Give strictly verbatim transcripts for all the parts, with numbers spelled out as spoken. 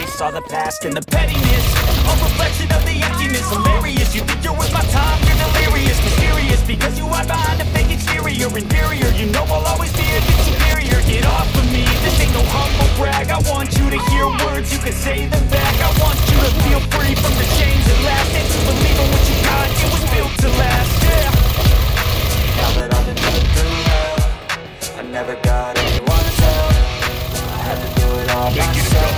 Saw the past and the pettiness, a reflection of the emptiness. Hilarious, you think you're worth my time, you're delirious. Mysterious, because you hide behind a fake exterior. Inferior, you know I'll always be a bit superior. Get off of me, this ain't no humble brag. I want you to hear words, you can say them back. I want you to feel free from the chains that last, and to believe in what you got, it was built to last, yeah. Now that I've been through hell, I never got anyone's help. I had to do it all myself.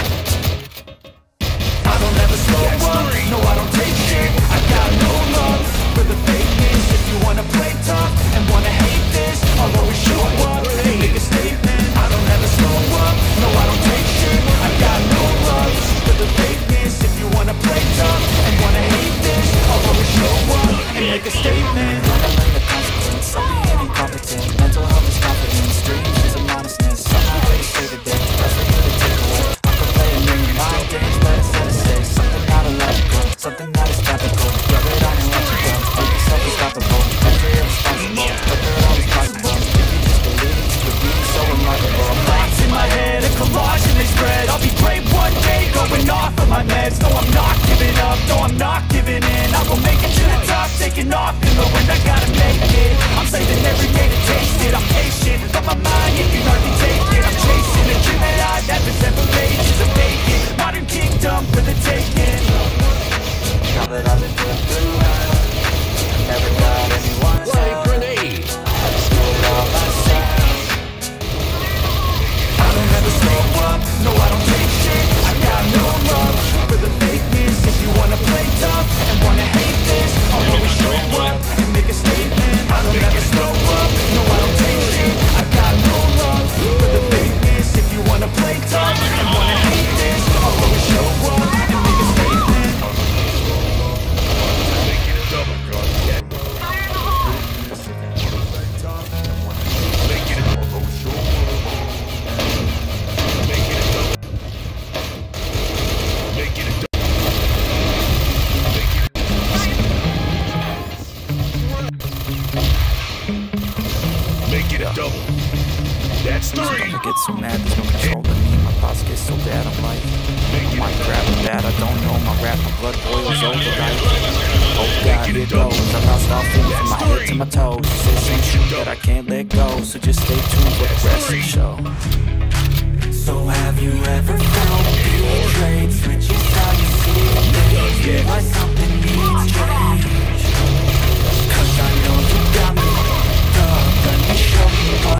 I don't ever slow up, no I don't take shit. I got no love for the fakeness. If you wanna play tough and wanna hate this, I'll always show up and make a statement. I don't ever slow up, no I don't take shit. I got no love for the fakeness. If you wanna play tough and wanna hate this, I'll always show up and make a statement. Some being incompetent, mental health is confidence, dreams is a modestness. Somehow they say today, that's for you to take away. I could play a million mind games, but instead of say something not illogical, something that is topical. Rub it on and let you go, make yourself unstoppable. Never irresponsible, but they're always possible. If you just believe it, you could be so remarkable. Thoughts in my head, a collage and they spread. I'll be brave one day, going off of my meds. No, I'm not giving up, no, I'm not giving in. I will make it to the top, taking off in the wind. I gotta make it, I'm saving every day to taste it. I'm patient, but my mind, it can hardly take it. I'm chasing a dream that I've had for several ages. I'm vacant, modern kingdom for the taking. Now that I've been through hell, I never got anyone's help. Grenade. I had to do it all myself. I don't ever slow up, no I don't take shit. I got no love for the fakeness. If you wanna play tough and wanna hate this, I'll always show up and make a statement. I don't ever slow up, no I don't take shit. I got no love for the fakeness. If you wanna play tough and wanna hate this, I'll always show up and make a statement. Make it a double, goddamn. Make it a double. Make it a double. Make it a double. Make it a double. That's three. I get so mad, there's no controlling me. My thoughts get so bad, I'm like, I might grab a bat, I don't know. My rap, my blood boils over like, oh God, here goes. I lost all feeling from my head to my toes. She says some shit that I can't let go, so just stay tuned for the rest of the show. So have you